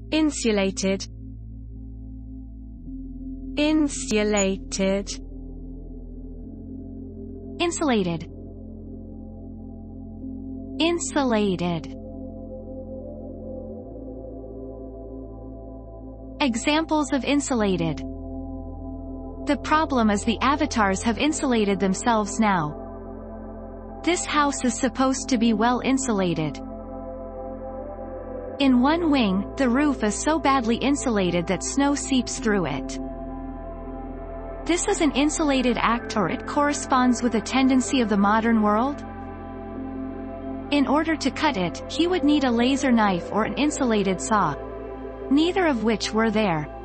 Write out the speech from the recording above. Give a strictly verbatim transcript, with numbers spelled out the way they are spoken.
Insulated. Insulated. Insulated. Insulated. Examples of insulated. The problem is the avatars have insulated themselves now. This house is supposed to be well insulated. In one wing, the roof is so badly insulated that snow seeps through it. This is an insulated act, or it corresponds with a tendency of the modern world? In order to cut it, he would need a laser knife or an insulated saw. Neither of which were there.